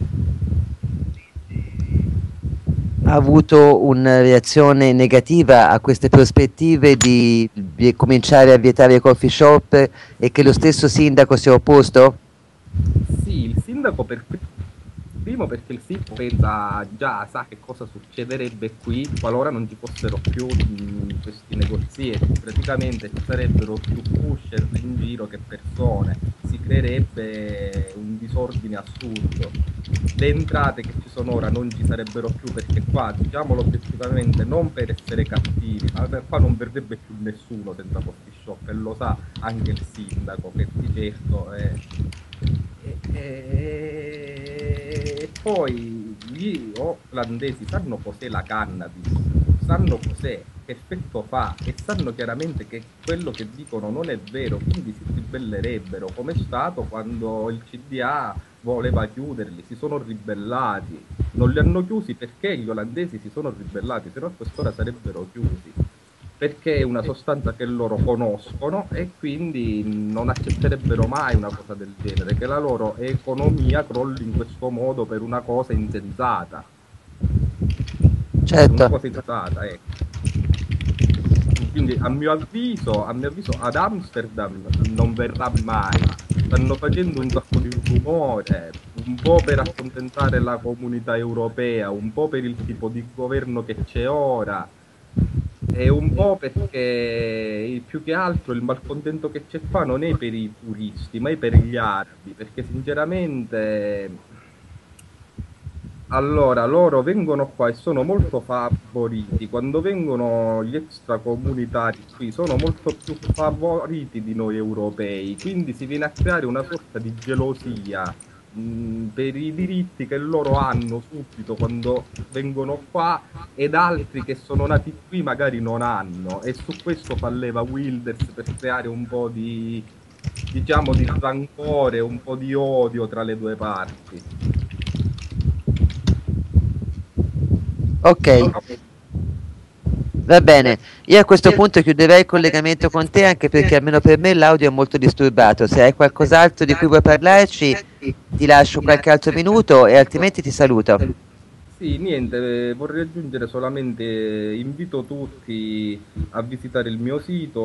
ha avuto una reazione negativa a queste prospettive di cominciare a vietare i coffee shop, e che lo stesso sindaco si è opposto? Sì, il sindaco per primo perché il sindaco pensa già, sa che cosa succederebbe qui qualora non ci fossero più questi negozieti. Praticamente ci sarebbero più pusher in giro che persone, si creerebbe un disordine assurdo. Le entrate che ci sono ora non ci sarebbero più, perché qua, diciamolo obiettivamente, non per essere cattivi, ma qua non verrebbe più nessuno senza coffee shop, e lo sa anche il sindaco, che di certo è... E poi gli olandesi sanno cos'è la cannabis, sanno cos'è, che effetto fa, e sanno chiaramente che quello che dicono non è vero, quindi si ribellerebbero, come è stato quando il CDA voleva chiuderli, si sono ribellati. Non li hanno chiusi perché gli olandesi si sono ribellati, se no a quest'ora sarebbero chiusi, perché è una sostanza che loro conoscono e quindi non accetterebbero mai una cosa del genere, che la loro economia crolli in questo modo per una cosa insensata. Certo. Una cosa insensata, ecco. Quindi a mio avviso ad Amsterdam non verrà mai. Stanno facendo un sacco di rumore, un po' per accontentare la comunità europea, un po' per il tipo di governo che c'è ora, e un po' perché più che altro il malcontento che c'è qua non è per i turisti, ma è per gli arabi, perché sinceramente Allora, loro vengono qua e sono molto favoriti. Quando vengono gli extracomunitari qui sono molto più favoriti di noi europei, quindi si viene a creare una sorta di gelosia, per i diritti che loro hanno subito quando vengono qua ed altri che sono nati qui magari non hanno. E su questo fa leva Wilders per creare un po' di, diciamo, di rancore, un po' di odio tra le due parti. Ok, va bene. Io a questo punto chiuderei il collegamento con te anche perché almeno per me l'audio è molto disturbato. Se hai qualcos'altro di cui vuoi parlarci, ti lascio qualche altro minuto e altrimenti ti saluto. Sì, niente, vorrei aggiungere solamente, invito tutti a visitare il mio sito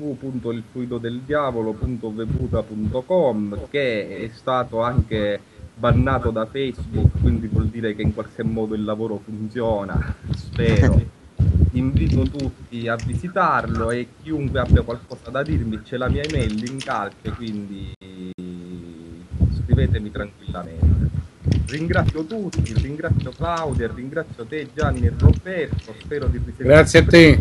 www.ilfluidodeldiavolo.veputa.com, che è stato anche bannato da Facebook, quindi vuol dire che in qualche modo il lavoro funziona, spero. Invito tutti a visitarlo e chiunque abbia qualcosa da dirmi, c'è la mia email in calce, quindi scrivetemi tranquillamente. Ringrazio tutti, ringrazio Claudia, ringrazio te Gianni e Roberto, spero di risentirvi. Grazie a te.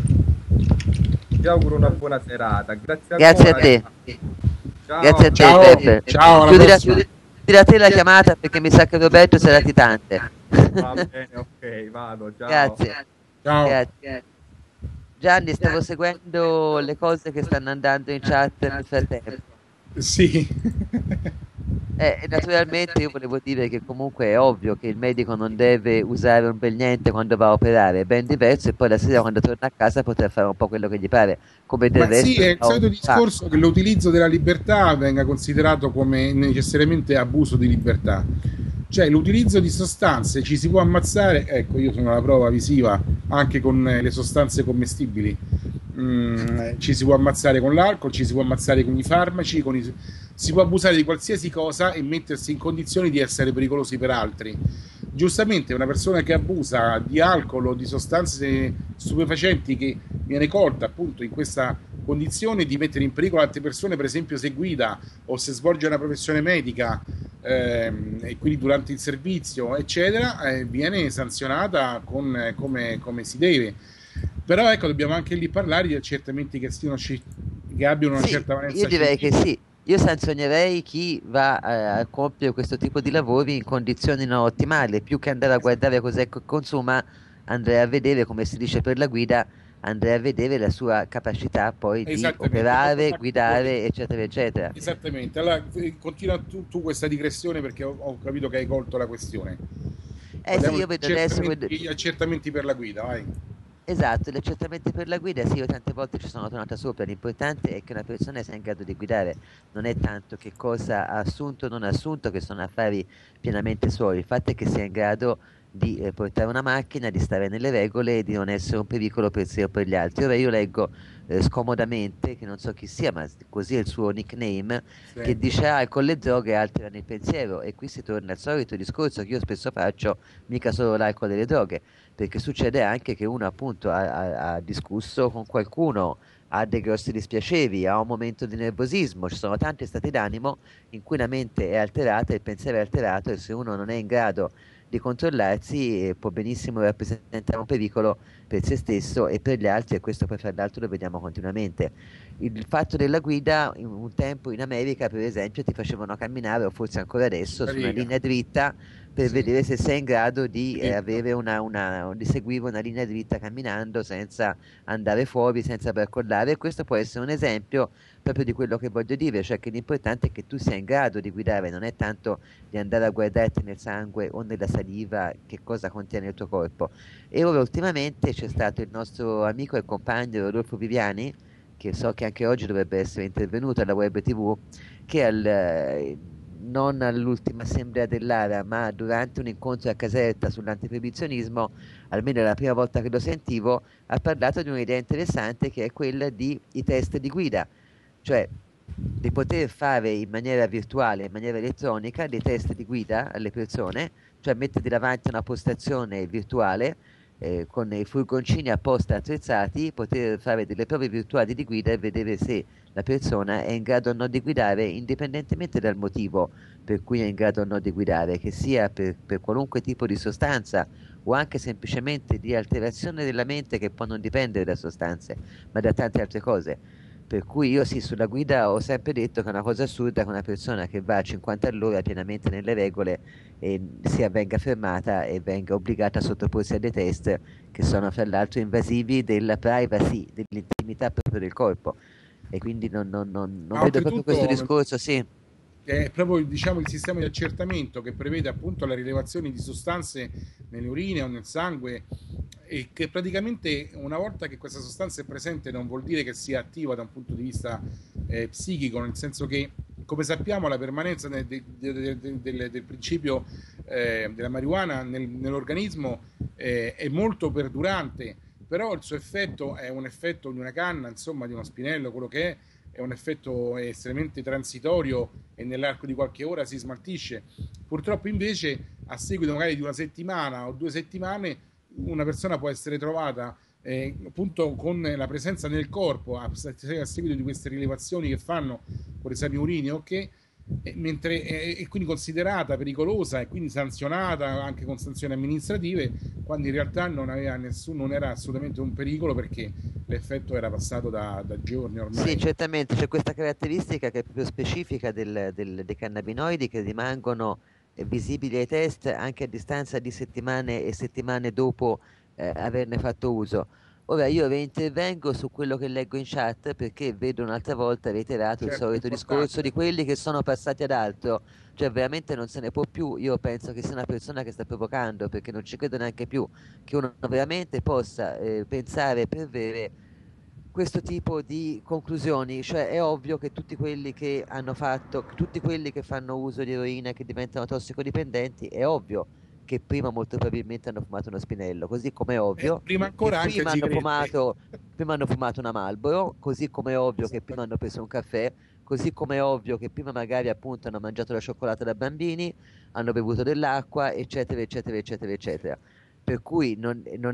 Ti auguro una buona serata, grazie Grazie a ancora. te. Ciao. Grazie a te, Ciao. Peppe. Ciao, alla Chiudila, prossima. chiudila te la chiamata perché mi sa che Roberto sarà latitante. Va bene, ok, vado, ciao. Grazie. Ciao. Grazie. Gianni, stavo seguendo le cose che stanno andando in chat nel frattempo. Sì. Naturalmente io volevo dire che comunque è ovvio che il medico non deve usare un bel niente quando va a operare, è ben diverso e poi la sera quando torna a casa potrà fare un po' quello che gli pare, come del Ma sì, resto è il solito discorso che l'utilizzo della libertà venga considerato come necessariamente abuso di libertà. Cioè, l'utilizzo di sostanze ci si può ammazzare, ecco, io sono la prova visiva anche con le sostanze commestibili. Ci si può ammazzare con l'alcol, ci si può ammazzare con i farmaci, si può abusare di qualsiasi cosa e mettersi in condizioni di essere pericolosi per altri. Giustamente una persona che abusa di alcol o di sostanze stupefacenti che viene colta appunto in questa condizione di mettere in pericolo altre persone, per esempio se guida o se svolge una professione medica, e quindi durante il servizio eccetera, viene sanzionata come si deve. Però ecco, dobbiamo anche lì parlare di accertamenti che abbiano una Sì, certa valenza io direi che scientifica. sì. Io sanzionerei chi va a compiere questo tipo di lavori in condizioni non ottimali, più che andare a guardare cos'è che consuma, andrei a vedere, come si dice per la guida, andrei a vedere la sua capacità poi di Esattamente, hai fatto operare, esatto il tuo guidare, eccetera, eccetera. esattamente. Allora, continua tu questa digressione perché ho capito che hai colto la questione. Sì, Parliamo io vedo adesso... gli accertamenti per la guida, vai. Esatto, gli accertamenti per la guida, sì, io tante volte ci sono tornata sopra, l'importante è che una persona sia in grado di guidare, non è tanto che cosa ha assunto o non ha assunto, che sono affari pienamente suoi, il fatto è che sia in grado di portare una macchina, di stare nelle regole e di non essere un pericolo per sé o per gli altri. Ora io leggo scomodamente, che non so chi sia, ma così è il suo nickname, Sì. che dice alcol e droghe alterano il pensiero e qui si torna al solito discorso che io spesso faccio, mica solo l'alcol e le droghe, perché succede anche che uno appunto ha discusso con qualcuno, ha dei grossi dispiaceri, ha un momento di nervosismo, ci sono tanti stati d'animo in cui la mente è alterata, il pensiero è alterato e se uno non è in grado di controllarsi può benissimo rappresentare un pericolo per se stesso e per gli altri e questo poi fra l'altro lo vediamo continuamente. Il fatto della guida un tempo in America per esempio ti facevano camminare o forse ancora adesso La su una riga. linea dritta per Sì. vedere se sei in grado di Sì. avere di seguire una linea dritta camminando senza andare fuori, senza percollare e questo può essere un esempio proprio di quello che voglio dire, cioè che l'importante è che tu sia in grado di guidare, non è tanto di andare a guardarti nel sangue o nella saliva che cosa contiene il tuo corpo. E ora ultimamente c'è stato il nostro amico e compagno Rodolfo Viviani, che so che anche oggi dovrebbe essere intervenuto alla Web TV, che non all'ultima assemblea dell'ARA, ma durante un incontro a Caserta sull'antiproibizionismo, almeno la prima volta che lo sentivo, ha parlato di un'idea interessante che è quella di i test di guida, cioè di poter fare in maniera virtuale, in maniera elettronica, dei test di guida alle persone, cioè metterti davanti a una postazione virtuale con i furgoncini apposta attrezzati, poter fare delle prove virtuali di guida e vedere se la persona è in grado o no di guidare, indipendentemente dal motivo per cui è in grado o no di guidare, che sia per qualunque tipo di sostanza o anche semplicemente di alterazione della mente che può non dipendere da sostanze, ma da tante altre cose. Per cui io sì, sulla guida ho sempre detto che è una cosa assurda che una persona che va a 50 all'ora pienamente nelle regole venga fermata e venga obbligata a sottoporsi a dei test che sono fra l'altro invasivi della privacy, dell'intimità proprio del corpo. E quindi non Ma vedo proprio questo oltretutto discorso, sì. è proprio diciamo, il sistema di accertamento che prevede appunto la rilevazione di sostanze nelle urine o nel sangue e che praticamente una volta che questa sostanza è presente non vuol dire che sia attiva da un punto di vista psichico, nel senso che come sappiamo la permanenza del principio della marijuana nell'organismo è molto perdurante, però il suo effetto è un effetto di una canna, insomma di uno spinello, quello che è un effetto estremamente transitorio e nell'arco di qualche ora si smaltisce. Purtroppo invece a seguito magari di una settimana o 2 settimane una persona può essere trovata appunto con la presenza nel corpo a seguito di queste rilevazioni che fanno con esami urini o che mentre è quindi considerata pericolosa e quindi sanzionata anche con sanzioni amministrative, quando in realtà non era assolutamente un pericolo perché l'effetto era passato da giorni Sì, ormai. certamente c'è questa caratteristica che è proprio specifica dei cannabinoidi che rimangono visibili ai test anche a distanza di settimane e settimane dopo averne fatto uso. Ora io reintervengo su quello che leggo in chat perché vedo un'altra volta reiterato il Certo, è solito discorso di importante. quelli che sono passati ad altro, cioè veramente non se ne può più. Io penso che sia una persona che sta provocando perché non ci credo neanche più che uno veramente possa pensare per vere questo tipo di conclusioni, cioè è ovvio che tutti quelli che hanno fatto, tutti quelli che fanno uso di eroina e che diventano tossicodipendenti, è ovvio che prima molto probabilmente hanno fumato uno spinello, così come è E ovvio prima che ancora anche sigarette. prima hanno fumato una Marlboro, così come è ovvio che prima hanno preso un caffè, così come è ovvio che prima magari appunto hanno mangiato la cioccolata da bambini, hanno bevuto dell'acqua, eccetera, eccetera, eccetera, eccetera. Per cui non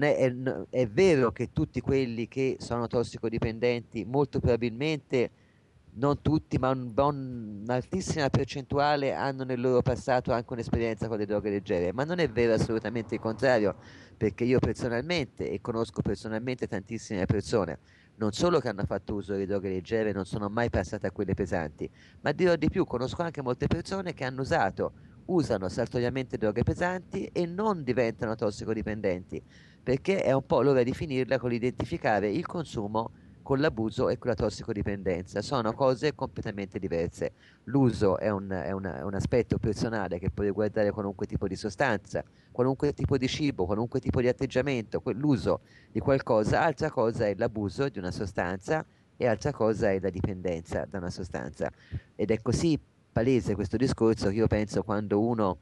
è vero che tutti quelli che sono tossicodipendenti, molto probabilmente, non tutti, ma un'altissima percentuale hanno nel loro passato anche un'esperienza con le droghe leggere, ma non è vero assolutamente il contrario, perché io personalmente, e conosco personalmente tantissime persone, non solo che hanno fatto uso di droghe leggere, non sono mai passate a quelle pesanti, ma dirò di più, conosco anche molte persone che hanno usano saltuariamente droghe pesanti e non diventano tossicodipendenti, perché è un po' l'ora di finirla con l'identificare il consumo con l'abuso e con la tossicodipendenza. Sono cose completamente diverse. L'uso è un aspetto personale che può riguardare qualunque tipo di sostanza, qualunque tipo di cibo, qualunque tipo di atteggiamento, l'uso di qualcosa, altra cosa è l'abuso di una sostanza e altra cosa è la dipendenza da una sostanza. Ed è così palese questo discorso che io penso quando uno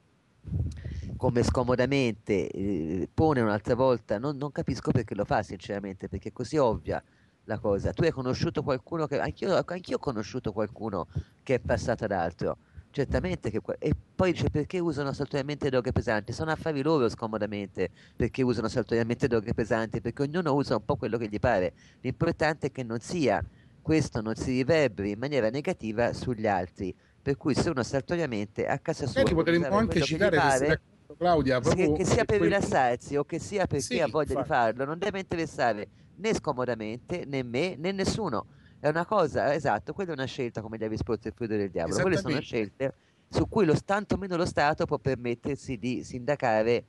come scomodamente pone un'altra volta, non capisco perché lo fa sinceramente, perché è così ovvia la cosa. Tu hai conosciuto qualcuno che, anch'io ho conosciuto qualcuno che è passato ad altro. Certamente e poi dice perché usano saltuariamente droghe pesanti? Sono affari loro scomodamente perché usano saltuariamente droghe pesanti, perché ognuno usa un po' quello che gli pare. L'importante è che non sia questo non si riverberi in maniera negativa sugli altri. Per cui se uno saltuariamente a casa sua Magari vuole potremmo usare anche quello che gli citare, se sei pare, d'accordo, Claudia, proprio che sia per quel... rilassarsi o che sia perché ha Sì, voglia di infatti. farlo, non deve interessare né scomodamente né me né nessuno. È una cosa, esatto, quella è una scelta come gli Sport e il fruto del diavolo. Quelle sono Esattamente. scelte su cui tantomeno lo Stato può permettersi di sindacare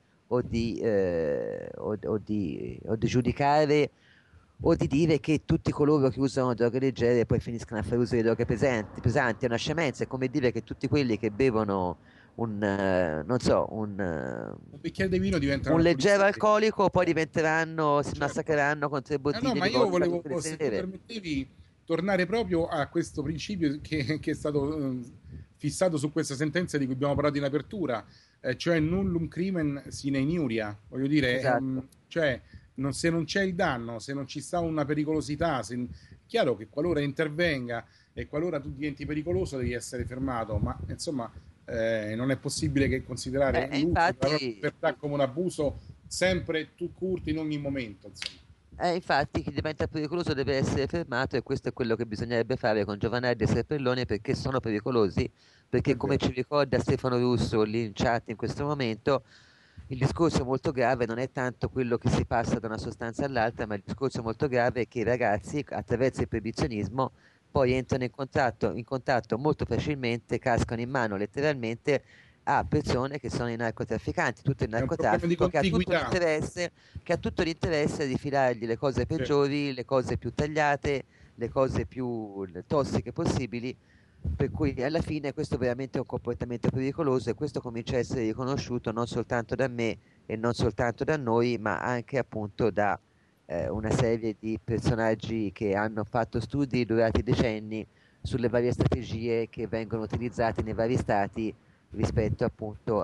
o di giudicare o di dire che tutti coloro che usano droghe leggere poi finiscono a fare uso di droghe pesanti, è una scemenza, è come dire che tutti quelli che bevono non so, Un bicchiere di vino diventano un leggero alcolisti. alcolico, poi diventeranno, si Certo. massacreranno con tre No, bottiglie ma di io vodka volevo, tutte le se tu sere. permettevi, tornare proprio a questo principio che è stato fissato su questa sentenza di cui abbiamo parlato in apertura, cioè nullum crimen sine iniuria. Voglio dire, Esatto. cioè, se non c'è il danno, se non ci sta una pericolosità, è chiaro che qualora intervenga e qualora tu diventi pericoloso devi essere fermato, ma insomma non è possibile che considerare E l'uso della propria infatti libertà come un abuso sempre tu curti in ogni momento, insomma. Infatti chi diventa pericoloso deve essere fermato e questo è quello che bisognerebbe fare con Giovanardi e Serpelloni perché sono pericolosi, È perché come vero. ci ricorda Stefano Russo lì in chat in questo momento, il discorso molto grave non è tanto quello che si passa da una sostanza all'altra, ma il discorso molto grave è che i ragazzi attraverso il proibizionismo poi entrano in contatto molto facilmente, cascano in mano letteralmente a persone che sono i narcotrafficanti, tutto il È un problema di narcotraffico contiguità. che ha tutto l'interesse di filargli le cose Certo. peggiori, le cose più tagliate, le cose più tossiche possibili, per cui alla fine questo veramente è un comportamento pericoloso e questo comincia a essere riconosciuto non soltanto da me e non soltanto da noi, ma anche appunto da una serie di personaggi che hanno fatto studi durati decenni sulle varie strategie che vengono utilizzate nei vari stati rispetto appunto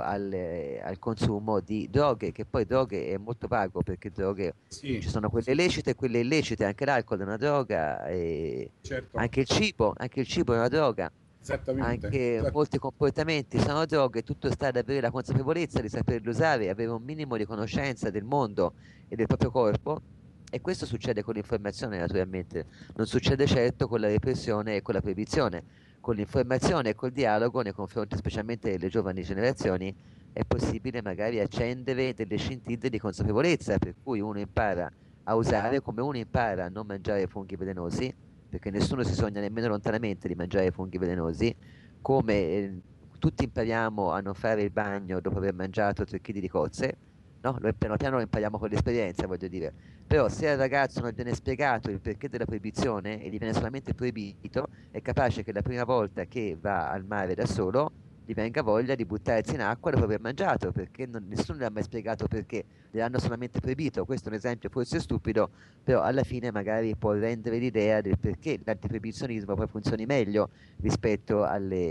al consumo di droghe, che poi droghe è molto vago perché droghe Sì, ci sono quelle lecite e quelle illecite, anche l'alcol è una droga, e certo, anche il cibo è una droga, esattamente. anche molti comportamenti sono droghe, tutto sta ad avere la consapevolezza di saperli usare, avere un minimo di conoscenza del mondo e del proprio corpo. E questo succede con l'informazione, naturalmente, non succede certo con la repressione e con la proibizione. Con l'informazione e col dialogo nei confronti specialmente delle giovani generazioni è possibile magari accendere delle scintille di consapevolezza, per cui uno impara a usare, come uno impara a non mangiare funghi velenosi, perché nessuno si sogna nemmeno lontanamente di mangiare funghi velenosi, come tutti impariamo a non fare il bagno dopo aver mangiato 3 kg di cozze, no? Piano piano lo impariamo con l'esperienza, voglio dire. Però se al ragazzo non viene spiegato il perché della proibizione e gli viene solamente proibito, è capace che la prima volta che va al mare da solo gli venga voglia di buttarsi in acqua dopo aver mangiato, perché nessuno gli ha mai spiegato perché, gli hanno solamente proibito. Questo è un esempio forse stupido, però alla fine magari può rendere l'idea del perché l'antiproibizionismo poi funzioni meglio rispetto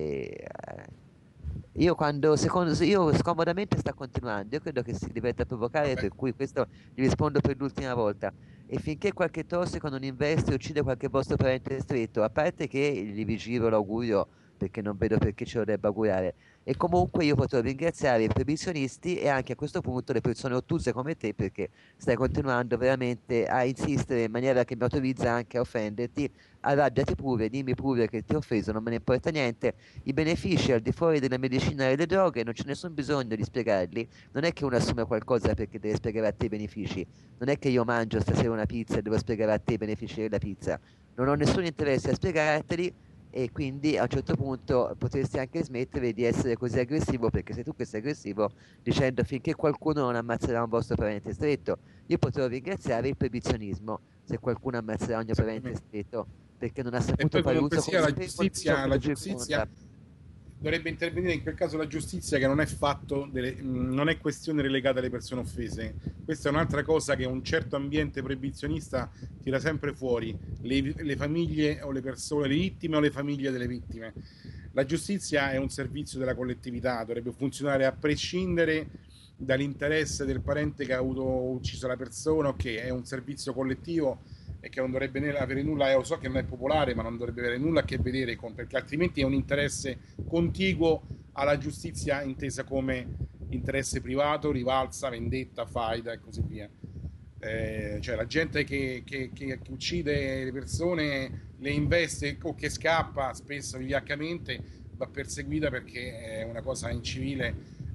io quando, secondo, io scomodamente sta continuando, io credo che si diventa a provocare, Vabbè, per cui questo gli rispondo per l'ultima volta. E finché qualche tossico non investe e uccide qualche vostro parente stretto, a parte che gli vi giro l'augurio, perché non vedo perché ce lo debba augurare. E comunque io potrò ringraziare i proibizionisti e anche a questo punto le persone ottuse come te, perché stai continuando veramente a insistere in maniera che mi autorizza anche a offenderti. Arrabbiati pure, dimmi pure che ti ho offeso, non me ne importa niente. I benefici al di fuori della medicina e delle droghe non c'è nessun bisogno di spiegarli. Non è che uno assume qualcosa perché deve spiegare a te i benefici. Non è che io mangio stasera una pizza e devo spiegare a te i benefici della pizza. Non ho nessun interesse a spiegarteli e quindi a un certo punto potresti anche smettere di essere così aggressivo, perché sei tu che sei aggressivo dicendo finché qualcuno non ammazzerà un vostro parente stretto. Io potrò ringraziare il proibizionismo se qualcuno ammazzerà un mio parente esattamente. stretto perché non ha E saputo poi fare comunque uso sia consapevole di ciò che la lo giustizia circonda. dovrebbe intervenire in quel caso la giustizia che non è non è questione relegata alle persone offese. Questa è un'altra cosa che un certo ambiente proibizionista tira sempre fuori, le famiglie o le persone, le vittime o le famiglie delle vittime. La giustizia è un servizio della collettività, dovrebbe funzionare a prescindere dall'interesse del parente che ha avuto ucciso la persona, o che è un servizio collettivo e che non dovrebbe avere nulla, lo so che non è popolare, ma non dovrebbe avere nulla a che vedere con, perché altrimenti è un interesse contiguo alla giustizia intesa come interesse privato, rivalsa, vendetta, faida e così via. Cioè la gente che uccide le persone, le investe o che scappa spesso vigliaccamente va perseguita perché è una cosa incivile,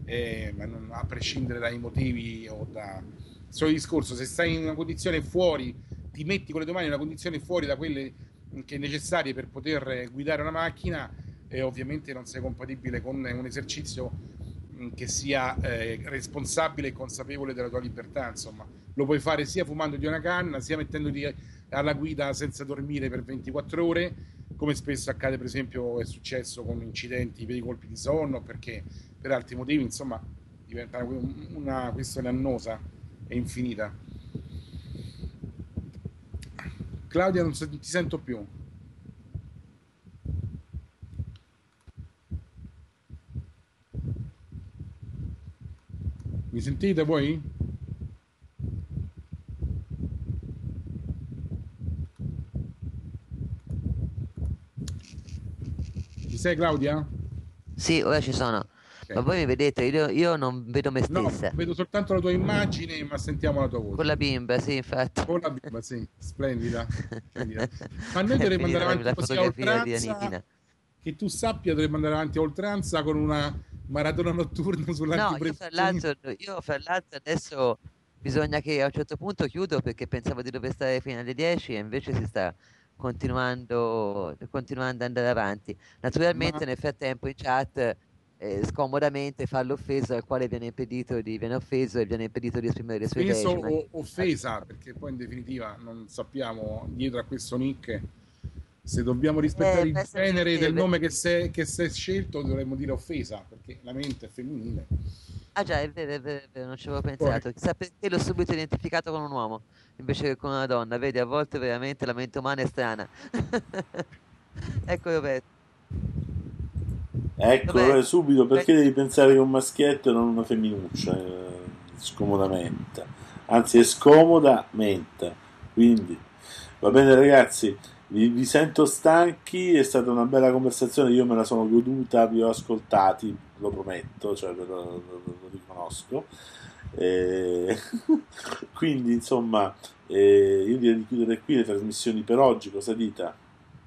a prescindere dai motivi o da... Il suo discorso, se stai in una condizione fuori, ti metti con le tue mani in una condizione fuori da quelle che è necessarie per poter guidare una macchina e ovviamente non sei compatibile con un esercizio che sia responsabile e consapevole della tua libertà, insomma. Lo puoi fare sia fumando di una canna, sia mettendoti alla guida senza dormire per 24 ore, come spesso accade, per esempio, è successo con incidenti per i colpi di sonno, perché per altri motivi, insomma, diventa una questione annosa e infinita. Claudia, non ti sento più. Mi sentite voi? Ci sei, Claudia? Sì, ora ci sono. Ma voi mi vedete, io non vedo me No, stessa. vedo soltanto la tua immagine, ma sentiamo la tua Con voce. la bimba, sì, infatti. Con la bimba, sì, splendida, splendida. Ma noi È dovremmo andare finita avanti la così a fotografia di oltranza, Anitina. che tu sappia, dovremmo andare avanti a oltranza con una maratona notturna No, sull'antiprevisione. io fra l'altro adesso bisogna che a un certo punto chiudo perché pensavo di dover stare fino alle 10 e invece si sta continuando ad andare avanti. Ma Naturalmente nel frattempo in chat scomodamente fa l'offeso al quale viene offeso e viene impedito di esprimere le sue idee. offeso o offesa, perché poi in definitiva non sappiamo dietro a questo nick se dobbiamo rispettare il Può essere genere del gentilmente. nome che si è scelto, dovremmo dire offesa, perché la mente è femminile. Ah già, è vero, non ci avevo Poi, pensato. Chissà perché l'ho subito identificato con un uomo invece che con una donna. Vedi, a volte veramente la mente umana è strana. Ecco Roberto. Ecco, Roberto, subito beh, perché devi pensare che è un maschietto e non una femminuccia? Scomodamente, anzi, è scomodamente. Quindi, va bene, ragazzi, vi sento stanchi. È stata una bella conversazione. Io me la sono goduta, vi ho ascoltati, lo prometto, cioè lo riconosco. Eh, quindi, insomma, io direi di chiudere qui le trasmissioni per oggi. Cosa dite?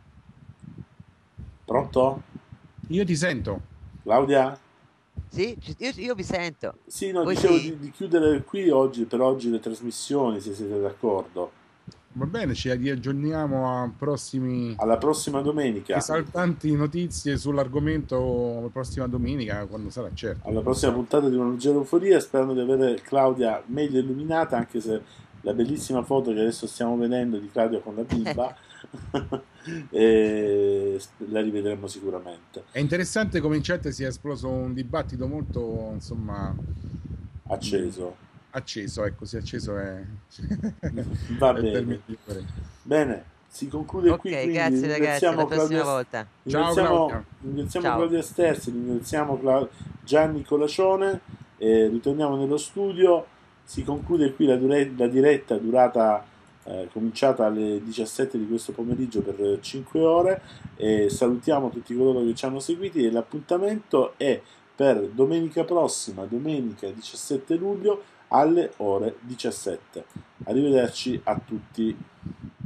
Pronto? io ti sento. Claudia? sì, io vi sento. Sì, no, Voi dicevo sì? di chiudere qui oggi, per oggi le trasmissioni, se siete d'accordo. Va bene, ci riaggiorniamo a prossimi Alla prossima domenica, esaltanti notizie sull'argomento la prossima domenica, quando sarà, certo, alla quando prossima sarà. puntata di Una leggera euforia, sperando di avere Claudia meglio illuminata, anche se la bellissima foto che adesso stiamo vedendo di Claudia con la bimba la rivedremo sicuramente. È interessante come in chat sia esploso un dibattito molto, insomma, mh, Acceso. acceso, ecco, sì, acceso è, Va è il termine bene. migliore. Bene, si conclude qui, Ok, quindi grazie ragazzi, alla ringraziamo prossima Claudia, volta. Ciao Claudia. ringraziamo Ciao. Claudia Sterzi, ringraziamo Gianni Colacione, ritorniamo nello studio, si conclude qui la diretta durata cominciata alle 17 di questo pomeriggio per 5 ore e salutiamo tutti coloro che ci hanno seguiti e l'appuntamento è per domenica prossima, domenica 17 luglio alle ore 17. Arrivederci a tutti.